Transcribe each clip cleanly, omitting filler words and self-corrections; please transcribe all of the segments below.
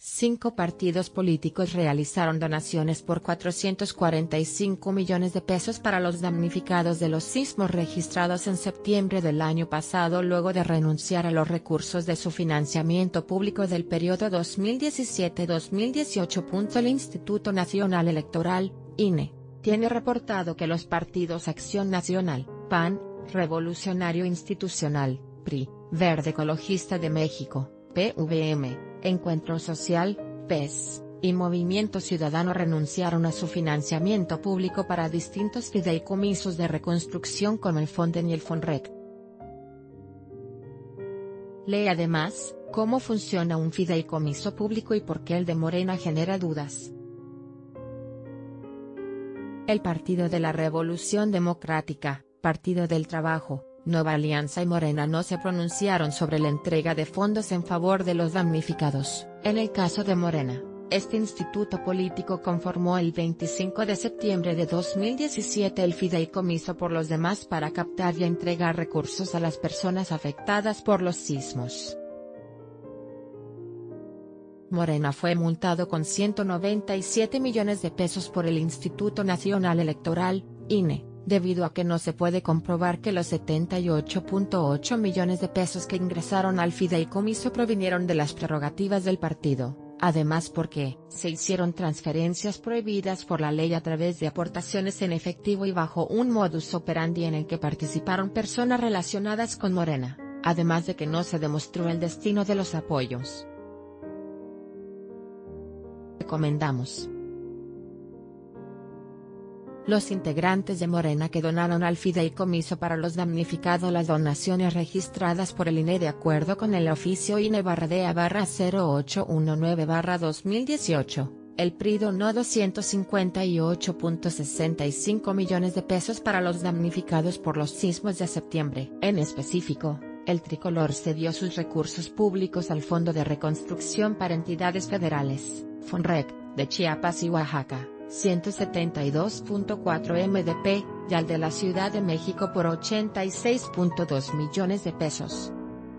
5 partidos políticos realizaron donaciones por 445 millones de pesos para los damnificados de los sismos registrados en septiembre del año pasado luego de renunciar a los recursos de su financiamiento público del periodo 2017-2018. El Instituto Nacional Electoral, INE, tiene reportado que los partidos Acción Nacional, PAN, Revolucionario Institucional, PRI, Verde Ecologista de México, PVM, Encuentro Social, PES, y Movimiento Ciudadano renunciaron a su financiamiento público para distintos fideicomisos de reconstrucción como el Fonden y el Fonrec. Lee además, cómo funciona un fideicomiso público y por qué el de Morena genera dudas. El Partido de la Revolución Democrática, Partido del Trabajo, Nueva Alianza y Morena no se pronunciaron sobre la entrega de fondos en favor de los damnificados. En el caso de Morena, este instituto político conformó el 25 de septiembre de 2017 el fideicomiso por los demás para captar y entregar recursos a las personas afectadas por los sismos. Morena fue multado con 197 millones de pesos por el Instituto Nacional Electoral, INE, debido a que no se puede comprobar que los 78.8 millones de pesos que ingresaron al fideicomiso provinieron de las prerrogativas del partido, además porque se hicieron transferencias prohibidas por la ley a través de aportaciones en efectivo y bajo un modus operandi en el que participaron personas relacionadas con Morena, además de que no se demostró el destino de los apoyos. Recomendamos. Los integrantes de Morena que donaron al fideicomiso para los damnificados las donaciones registradas por el INE de acuerdo con el oficio INE/DEA/0819/2018, el PRI donó 258.65 millones de pesos para los damnificados por los sismos de septiembre. En específico, el tricolor cedió sus recursos públicos al Fondo de Reconstrucción para Entidades Federales, Fonrec, de Chiapas y Oaxaca, 172.4 MDP, y al de la Ciudad de México por 86.2 millones de pesos.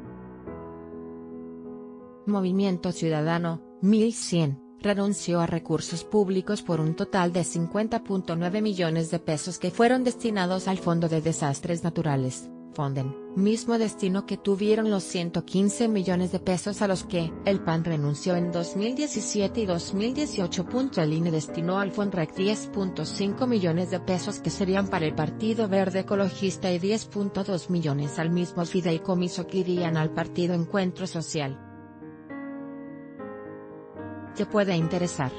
Movimiento Ciudadano, 1.100, renunció a recursos públicos por un total de 50.9 millones de pesos que fueron destinados al Fondo de Desastres Naturales, Fonden, mismo destino que tuvieron los 115 millones de pesos a los que el PAN renunció en 2017 y 2018. El INE destinó al Fonrec 10.5 millones de pesos que serían para el Partido Verde Ecologista y 10.2 millones al mismo fideicomiso que irían al Partido Encuentro Social. Te puede interesar.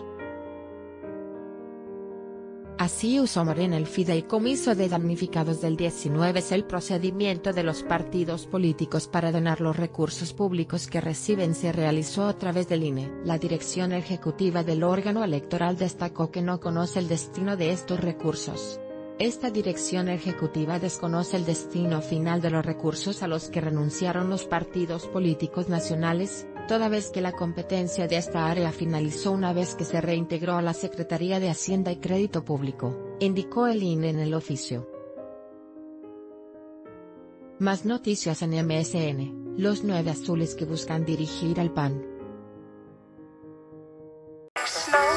Así usó Morena el fideicomiso de damnificados del 19. Es el procedimiento de los partidos políticos para donar los recursos públicos que reciben se realizó a través del INE. La dirección ejecutiva del órgano electoral destacó que no conoce el destino de estos recursos. Esta dirección ejecutiva desconoce el destino final de los recursos a los que renunciaron los partidos políticos nacionales, toda vez que la competencia de esta área finalizó una vez que se reintegró a la Secretaría de Hacienda y Crédito Público, indicó el INE en el oficio. Más noticias en MSN, los 9 azules que buscan dirigir al PAN.